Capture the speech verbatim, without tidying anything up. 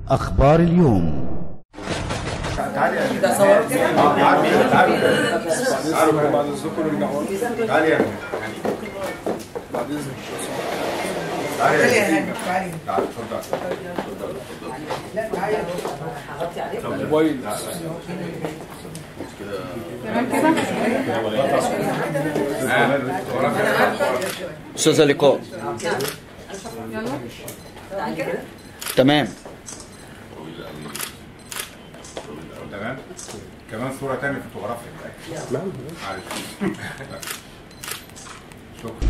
أخبار اليوم. تعالي يا ده صورت كده؟ اه تعالي تعالي تعالي بعد الذكر ونرجعوا. تعالي يا بعد اذنك. تعالي يا هاني تعالي. تعالي اتفضل. لا تعالي. حطي عليه الموبايل. تمام كده؟ أستاذة لقاء. يلا. تمام. تمام. كمان صورة تانية فوتوغرافية. معلش. شكرا.